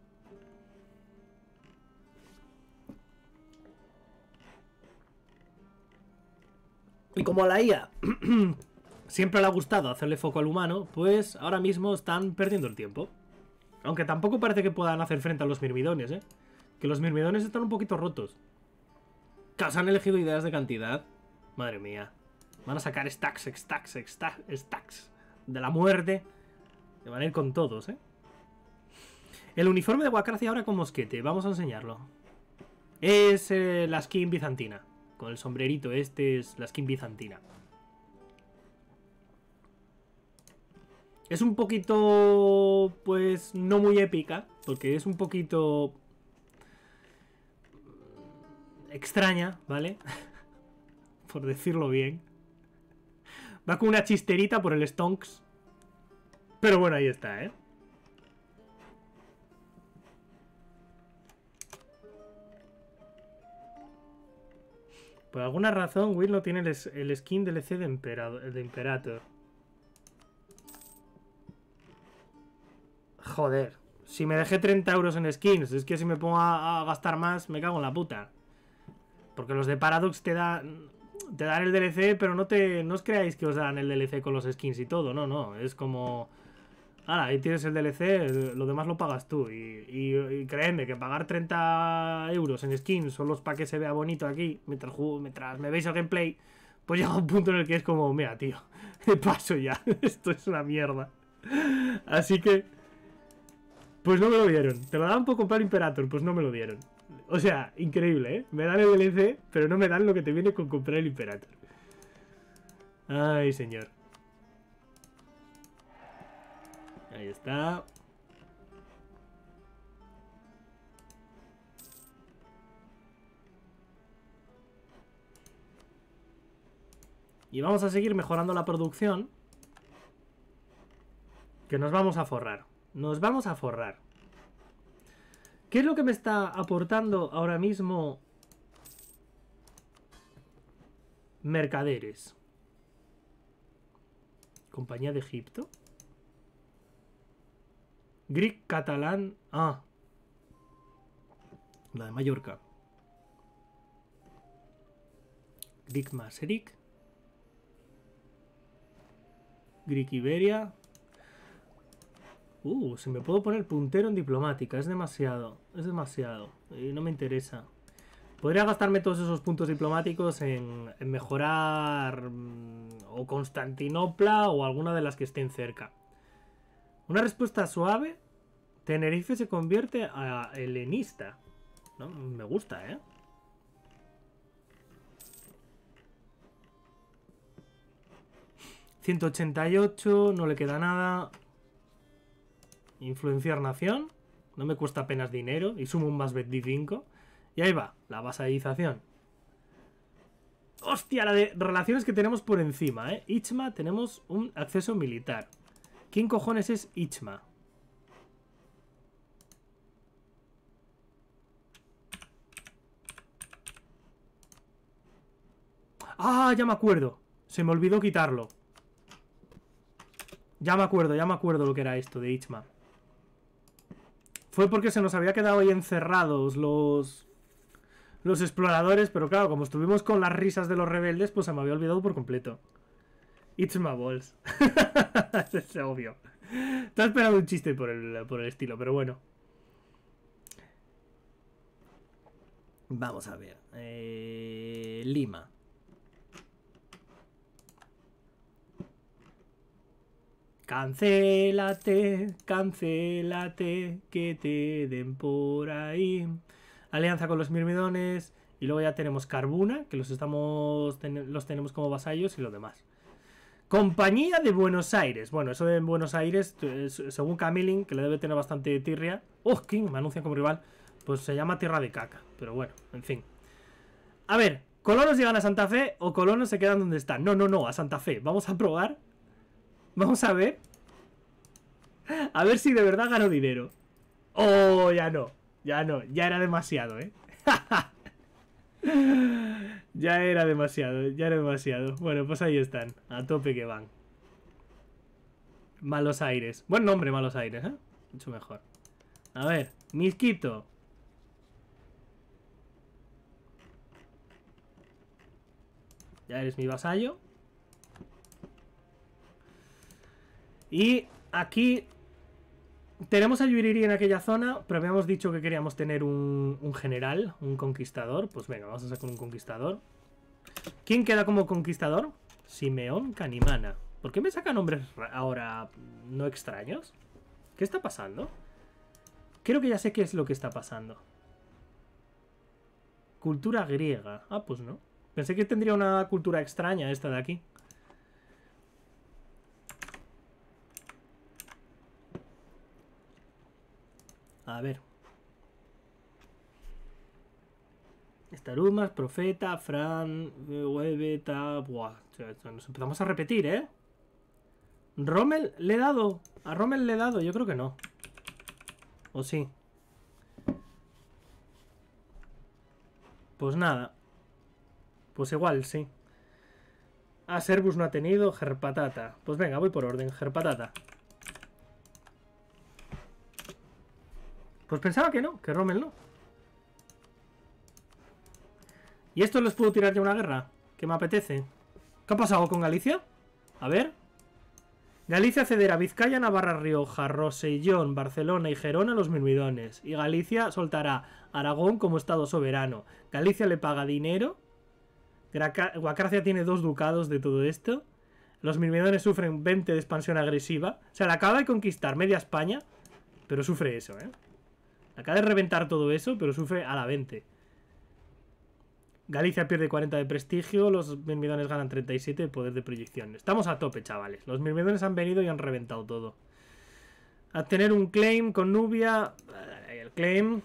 Y como a la IA siempre le ha gustado hacerle foco al humano, pues ahora mismo están perdiendo el tiempo. Aunque tampoco parece que puedan hacer frente a los mirmidones, ¿eh? Que los mirmidones están un poquito rotos. Que os han elegido ideas de cantidad. Madre mía. Van a sacar stacks de la muerte. Que van a ir con todos, ¿eh? El uniforme de Wakracia ahora con mosquete. Vamos a enseñarlo. Es la skin bizantina. Con el sombrerito este es la skin bizantina. Es un poquito, pues, no muy épica, porque es un poquito extraña, ¿vale? Por decirlo bien. Va con una chisterita por el Stonks. Pero bueno, ahí está, ¿eh? Por alguna razón, Will no tiene el skin DLC de Imperator. Joder. Si me dejé 30 euros en skins, es que si me pongo a gastar más, me cago en la puta. Porque los de Paradox te dan el DLC, pero no os creáis que os dan el DLC con los skins y todo. No, no. Es como... ahora, ahí tienes el DLC, lo demás lo pagas tú. Y créeme que pagar 30 euros en skins solo para que se vea bonito aquí, mientras me veis el gameplay, pues llega un punto en el que es como, mira, tío, paso ya. Esto es una mierda. Así que... pues no me lo dieron. Te lo daban por comprar Imperator, pues no me lo dieron. O sea, increíble, ¿eh? Me dan el DLC, pero no me dan lo que te viene con comprar el Imperator. Ay, señor. Ahí está. Y vamos a seguir mejorando la producción. Que nos vamos a forrar. Nos vamos a forrar. ¿Qué es lo que me está aportando ahora mismo mercaderes? Compañía de Egipto. Greek catalán. Ah. La de Mallorca. Greek Maserik. Greek Iberia. Si me puedo poner puntero en diplomática. Es demasiado. Es demasiado. Y no me interesa. Podría gastarme todos esos puntos diplomáticos en mejorar o Constantinopla o alguna de las que estén cerca. Una respuesta suave. Tenerife se convierte a helenista. ¿No? Me gusta, ¿eh? $188. No le queda nada. Influenciar nación. No me cuesta apenas dinero. Y sumo un más 25. Y ahí va. La vasalización. Hostia, la de relaciones que tenemos por encima, ¿eh? Ichma, tenemos un acceso militar. ¿Quién cojones es Ichma? ¡Ah! Ya me acuerdo. Se me olvidó quitarlo. Ya me acuerdo lo que era esto de Ichma. Fue porque se nos había quedado ahí encerrados los exploradores, pero claro, como estuvimos con las risas de los rebeldes, pues se me había olvidado por completo. Ichma Balls. Es obvio. Estaba esperando un chiste por el estilo, pero bueno. Vamos a ver. Lima. Cancélate, cancélate, que te den por ahí. Alianza con los mirmidones. Y luego ya tenemos Carbuna, que los tenemos como vasallos y lo demás. Compañía de Buenos Aires. Bueno, eso de Buenos Aires, según Camilling, que le debe tener bastante tirria. ¡Oh, King! Me anuncia como rival. Pues se llama Tierra de Caca. Pero bueno, en fin. A ver, ¿colonos llegan a Santa Fe o colonos se quedan donde están? No, a Santa Fe. Vamos a probar. Vamos a ver. A ver si de verdad gano dinero. Oh, ya no. Ya no. Ya era demasiado, ¿eh? Ya era demasiado. Bueno, pues ahí están. A tope que van. Malos Aires. Buen nombre, Malos Aires, ¿eh? Mucho mejor. A ver, Misquito. Ya eres mi vasallo. Y aquí tenemos a Yuriri en aquella zona, pero habíamos dicho que queríamos tener un general, un conquistador. Pues venga, vamos a sacar un conquistador. ¿Quién queda como conquistador? Simeón Canimana. ¿Por qué me saca nombres ahora no extraños? ¿Qué está pasando? Creo que ya sé qué es lo que está pasando. Cultura griega. Ah, pues no. Pensé que tendría una cultura extraña esta de aquí. A ver. Estarumas, Profeta, Fran, Hueveta. Buah, nos empezamos a repetir, ¿eh? ¿Rommel le he dado? ¿A Rommel le he dado? Yo creo que no. ¿O sí? Pues nada. Pues igual, sí. Ah, Servus no ha tenido. Gerpatata. Pues venga, voy por orden. Gerpatata. Pues pensaba que no, que Rommel no. ¿Y esto les puedo tirar ya una guerra? Que me apetece. ¿Qué ha pasado con Galicia? A ver. Galicia cederá Vizcaya, Navarra, Rioja, Rosellón, Barcelona y Gerona a los mirmidones. Y Galicia soltará Aragón como estado soberano. Galicia le paga dinero. Guacracia tiene 2 ducados de todo esto. Los mirmidones sufren 20 de expansión agresiva. O sea, le acaba de conquistar media España, pero sufre eso, ¿eh? Acaba de reventar todo eso, pero sufre a la 20. Galicia pierde 40 de prestigio, los mirmidones ganan 37 de poder de proyección. Estamos a tope, chavales. Los mirmidones han venido y han reventado todo. A tener un claim con Nubia. El claim.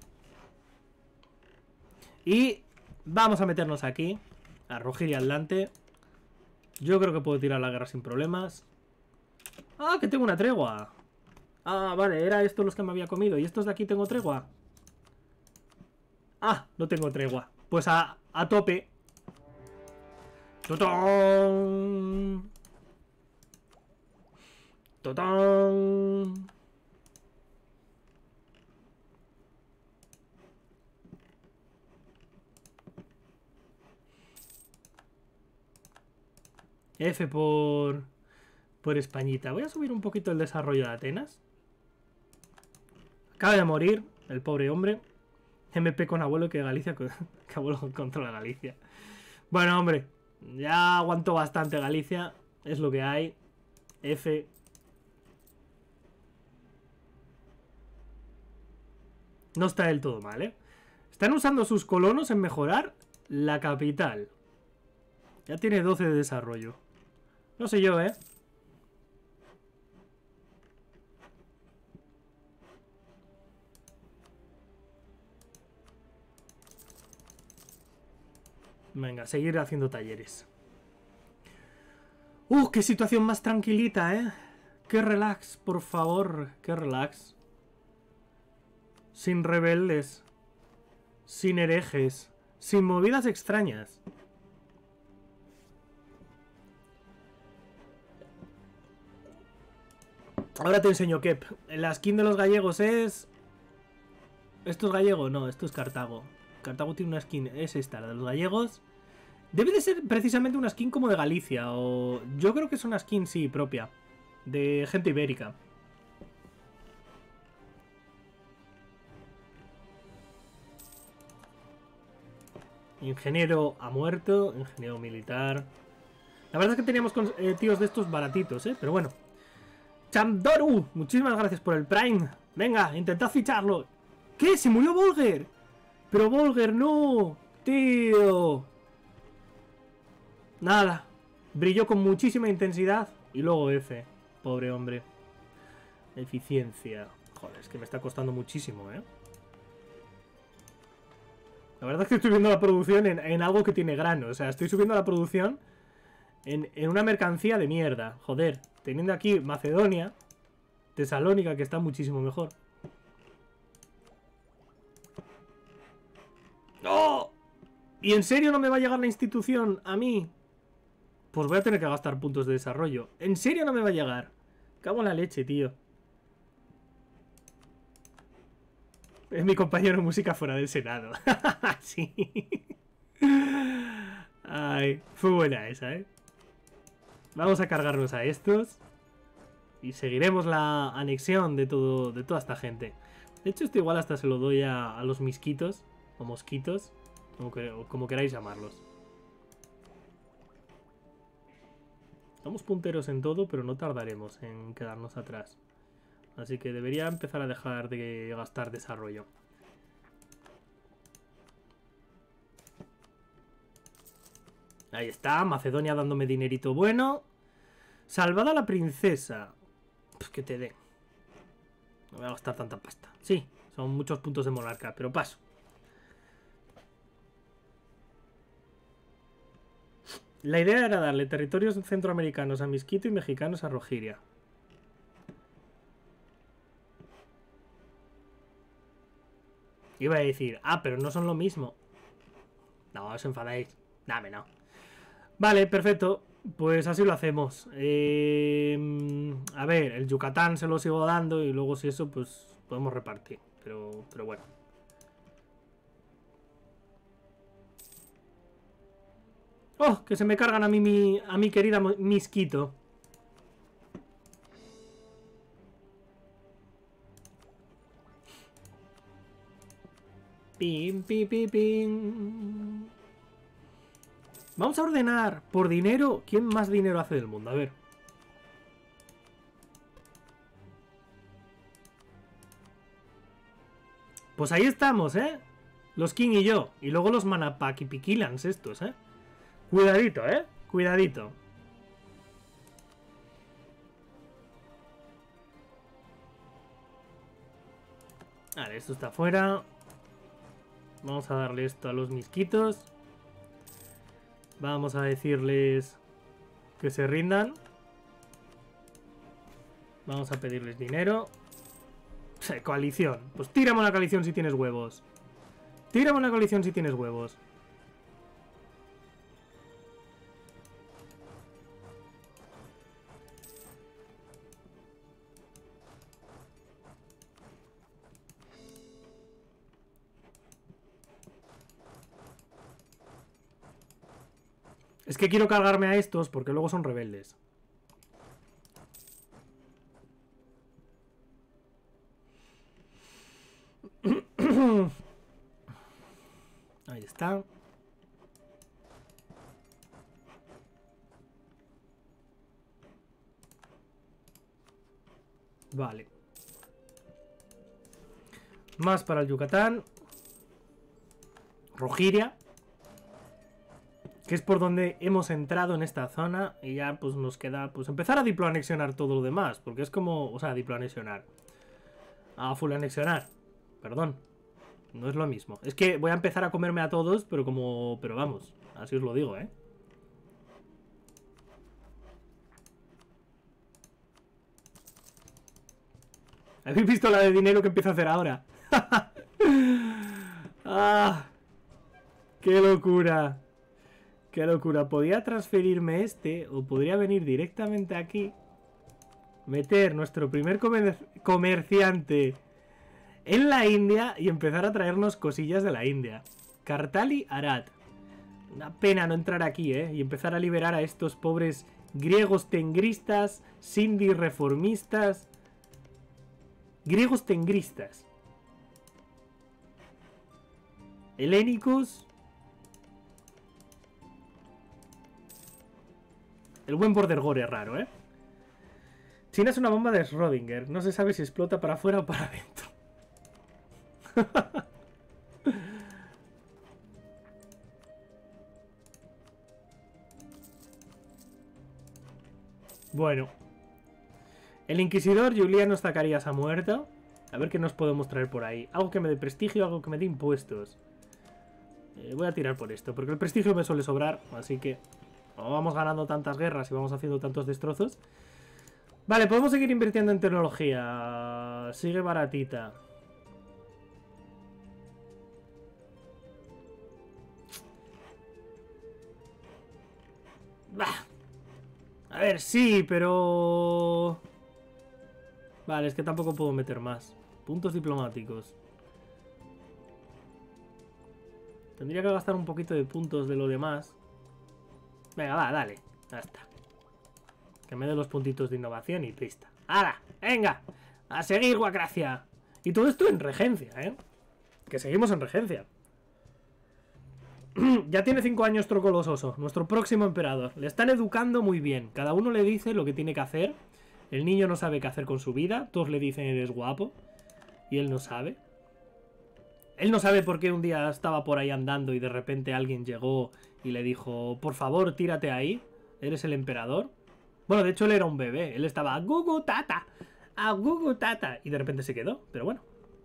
Y vamos a meternos aquí. A Rugir y Atlante. Yo creo que puedo tirar la guerra sin problemas. Ah, que tengo una tregua. Ah, vale, era esto los que me había comido. ¿Y estos de aquí tengo tregua? Ah, no tengo tregua. Pues a tope. ¡Totón! ¡Totón! F por Españita. Voy a subir un poquito el desarrollo de Atenas. Acaba de morir el pobre hombre. MP con abuelo que Galicia... Que abuelo controla Galicia. Bueno, hombre. Ya aguantó bastante Galicia. Es lo que hay. F. No está del todo mal, ¿eh? Están usando sus colonos en mejorar la capital. Ya tiene 12 de desarrollo. No sé yo, ¿eh? Venga, seguir haciendo talleres. ¡Qué situación más tranquilita, eh! ¡Qué relax, por favor! ¡Qué relax! Sin rebeldes. Sin herejes. Sin movidas extrañas. Ahora te enseño, Kep. La skin de los gallegos es... ¿Esto es gallego? No, esto es Cartago. Cartago tiene una skin, es esta, la de los gallegos. Debe de ser precisamente una skin como de Galicia, o... Yo creo que es una skin, sí, propia. De gente ibérica. Ingeniero ha muerto, ingeniero militar. La verdad es que teníamos tíos de estos baratitos, pero bueno. Chamdoru, muchísimas gracias por el Prime. Venga, intentad ficharlo. ¿Qué? ¿Se murió Volger? Pero Volger, no. Tío. Nada. Brilló con muchísima intensidad. Y luego F. Pobre hombre. Eficiencia. Joder, es que me está costando muchísimo, La verdad es que estoy viendo la producción en algo que tiene grano. O sea, estoy subiendo la producción en una mercancía de mierda. Joder, teniendo aquí Macedonia, Tesalónica, que está muchísimo mejor. ¡Oh! ¿Y en serio no me va a llegar la institución a mí? Pues voy a tener que gastar puntos de desarrollo. ¿En serio no me va a llegar? Cago en la leche, tío. Es mi compañero de música fuera del Senado. Sí. Ay, fue buena esa, Vamos a cargarnos a estos. Y seguiremos la anexión de toda esta gente. De hecho, esto igual hasta se lo doy a los misquitos. O mosquitos. Como queráis llamarlos. Estamos punteros en todo, pero no tardaremos en quedarnos atrás. Así que debería empezar a dejar de gastar desarrollo. Ahí está, Macedonia dándome dinerito bueno. Salvada la princesa. Pues que te dé. No voy a gastar tanta pasta. Sí, son muchos puntos de monarca, pero paso. La idea era darle territorios centroamericanos a Miskito y mexicanos a Rohirria. Iba a decir, pero no son lo mismo. No, os enfadáis. Dame, no. Vale, perfecto. Pues así lo hacemos. A ver, el Yucatán se lo sigo dando y luego si eso, pues podemos repartir. Pero bueno. ¡Oh! Que se me cargan a mi querida Miskito. Pim, pim, pim, pim. Vamos a ordenar por dinero. ¿Quién más dinero hace del mundo? A ver. Pues ahí estamos, Los King y yo. Y luego los Manapakipiquilans estos, Cuidadito, Cuidadito. Vale, esto está fuera. Vamos a darle esto a los misquitos. Vamos a decirles que se rindan. Vamos a pedirles dinero. Coalición. Pues tírame una coalición si tienes huevos. Tírame una coalición si tienes huevos. Es que quiero cargarme a estos porque luego son rebeldes. Ahí está. Vale. Más para el Yucatán. Rohirria. Que es por donde hemos entrado en esta zona. Y ya pues nos queda pues empezar a diploanexionar todo lo demás. Porque es como... O sea, diploanexionar. A full anexionar. Perdón. No es lo mismo. Es que voy a empezar a comerme a todos, pero como... Pero vamos, así os lo digo, ¿Habéis visto la de dinero que empiezo a hacer ahora? ¡Ah! ¡Qué locura! ¡Qué locura! Podría transferirme este, o podría venir directamente aquí. meter nuestro primer comerciante en la India y empezar a traernos cosillas de la India. Kartali Arad. Una pena no entrar aquí, y empezar a liberar a estos pobres griegos tengristas, sindhi reformistas. Griegos tengristas. Helénicos. El buen border gore es raro, China es una bomba de Schrödinger. No se sabe si explota para afuera o para adentro. Bueno. El inquisidor Juliano Zacarías ha muerto. A ver qué nos podemos traer por ahí. Algo que me dé prestigio, algo que me dé impuestos. Voy a tirar por esto, porque el prestigio me suele sobrar. Así que como vamos ganando tantas guerras y vamos haciendo tantos destrozos. Vale, podemos seguir invirtiendo en tecnología. Sigue baratita. Bah. A ver, sí, pero... Vale, es que tampoco puedo meter más. Puntos diplomáticos. Tendría que gastar un poquito de puntos de lo demás. Venga, va, dale. Ya está. Que me dé los puntitos de innovación y listo. ¡Hala! ¡Venga! ¡A seguir, Guacracia! Y todo esto en regencia, Que seguimos en regencia. Ya tiene 5 años Trocolososo, nuestro próximo emperador. Le están educando muy bien. Cada uno le dice lo que tiene que hacer. El niño no sabe qué hacer con su vida. Todos le dicen eres guapo. Y él no sabe. Él no sabe por qué un día estaba por ahí andando y de repente alguien llegó y le dijo, por favor, tírate ahí. Eres el emperador. Bueno, de hecho él era un bebé. Él estaba a gugu tata. A gugu tata. Y de repente se quedó. Pero bueno.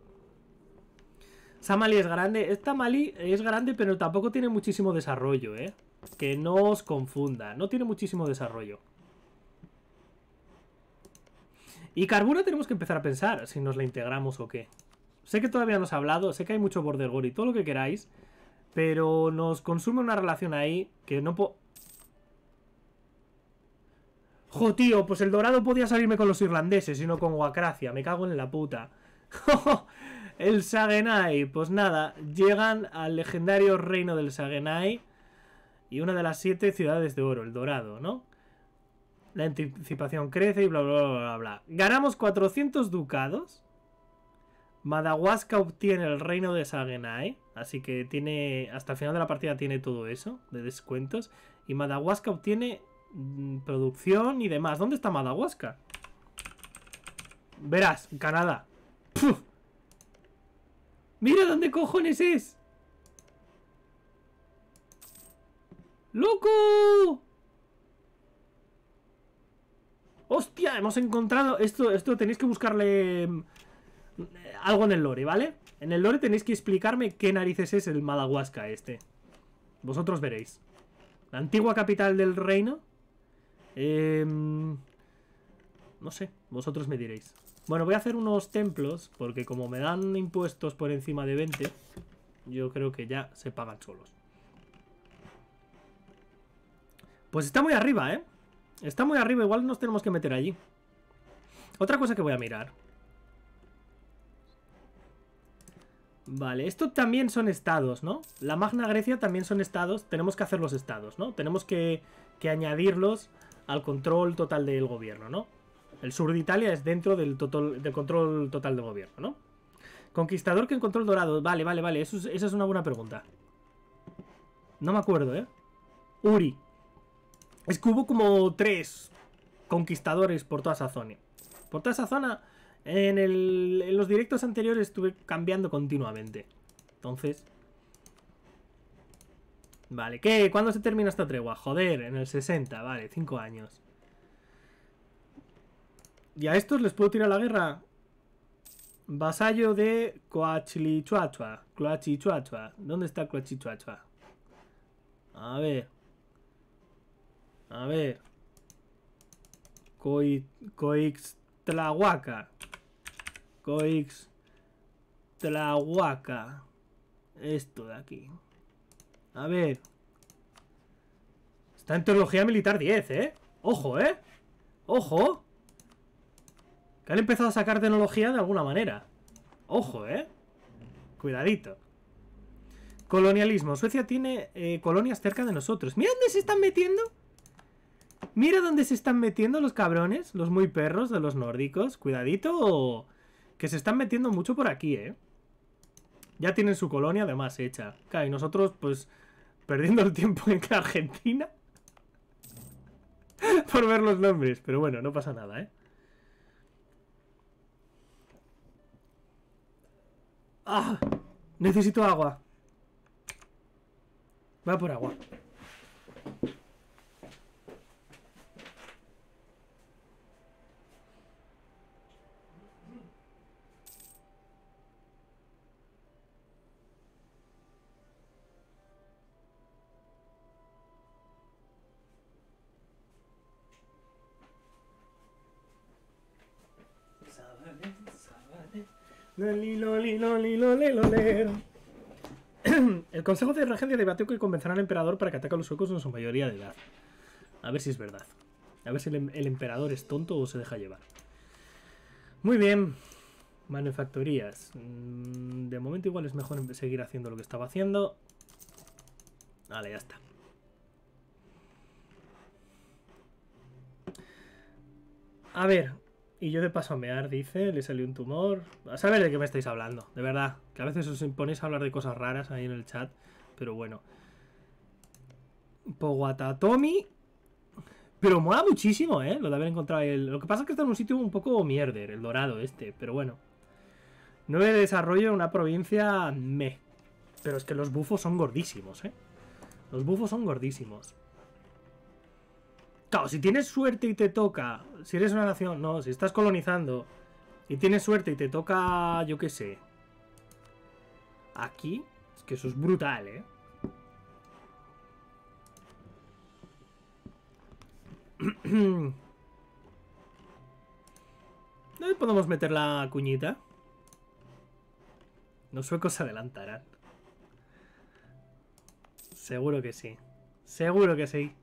Esa Mali es grande. Esta Mali es grande, pero tampoco tiene muchísimo desarrollo, Que no os confunda. No tiene muchísimo desarrollo. Y Carbura tenemos que empezar a pensar si nos la integramos o qué. Sé que todavía no os he hablado. Sé que hay mucho border gore y todo lo que queráis. Pero nos consume una relación ahí que no puedo... ¡Jo, tío! Pues el dorado podía salirme con los irlandeses y no con Guacracia. Me cago en la puta. El Saguenay, pues nada, llegan al legendario reino del Saguenay y una de las 7 ciudades de oro, el dorado, ¿no? La anticipación crece y bla bla bla bla bla. Ganamos 400 ducados. Madawaska obtiene el reino de Saguenay, así que tiene, hasta el final de la partida tiene todo eso, de descuentos. Y Madawaska obtiene producción y demás. ¿Dónde está Madawaska? Verás, Canadá. ¡Puf! ¡Mira dónde cojones es! ¡Loco! ¡Hostia! Hemos encontrado... Esto tenéis que buscarle algo en el lore, ¿vale? En el lore tenéis que explicarme qué narices es el Madawaska este. Vosotros veréis. La antigua capital del reino. No sé, vosotros me diréis. Bueno, voy a hacer unos templos, porque como me dan impuestos por encima de 20, yo creo que ya se pagan solos. Pues está muy arriba, Está muy arriba, igual nos tenemos que meter allí. Otra cosa que voy a mirar. Vale, esto también son estados, ¿no? La Magna Grecia también son estados. Tenemos que hacer los estados, ¿no? Tenemos que añadirlos al control total del gobierno, ¿no? El sur de Italia es dentro del control total del gobierno, ¿no? Conquistador que encontró el dorado. Vale, vale, vale. Esa es una buena pregunta. No me acuerdo, Uri. Es que hubo como 3 conquistadores por toda esa zona. Por toda esa zona, en los directos anteriores estuve cambiando continuamente. Entonces... Vale, ¿qué? ¿Cuándo se termina esta tregua? Joder, en el 60, vale, 5 años. ¿Y a estos les puedo tirar la guerra? Vasallo de Coachlichuachua. Coachichuachua. ¿Dónde está Coachichuachua? A ver. A ver. Coixtlahuaca. Coixtlahuaca. Esto de aquí. A ver. Está en teología militar 10, ¿eh? Ojo, ¿eh? Ojo. Que han empezado a sacar tecnología de alguna manera. Ojo, cuidadito. Colonialismo. Suecia tiene colonias cerca de nosotros. Mira dónde se están metiendo. Mira dónde se están metiendo los cabrones. Los muy perros de los nórdicos. Cuidadito. Que se están metiendo mucho por aquí, Ya tienen su colonia además hecha. Claro, y nosotros, pues, perdiendo el tiempo en Argentina. Por ver los nombres. Pero bueno, no pasa nada, ¡Ah! Necesito agua. Va por agua. El Consejo de Regencia debatió que convencerá al emperador para que ataque a los suecos en su mayoría de edad. A ver si es verdad. A ver si el emperador es tonto o se deja llevar. Muy bien. Manufactorías. De momento igual es mejor seguir haciendo lo que estaba haciendo. Vale, ya está. A ver. Y yo de paso a mear, dice, le salió un tumor. A saber de qué me estáis hablando, de verdad. Que a veces os ponéis a hablar de cosas raras ahí en el chat. Pero bueno. Powatatomi. Pero mola muchísimo, lo de haber encontrado el... Lo que pasa es que está en un sitio un poco mierder, el dorado este. Pero bueno. 9 de desarrollo en una provincia... Pero es que los bufos son gordísimos, Los bufos son gordísimos. Claro, si tienes suerte y te toca... Si eres una nación... No, si estás colonizando y tienes suerte y te toca... Yo qué sé. Aquí. Es que eso es brutal, ¿Dónde podemos meter la cuñita? Los suecos se adelantarán. Seguro que sí. Seguro que sí.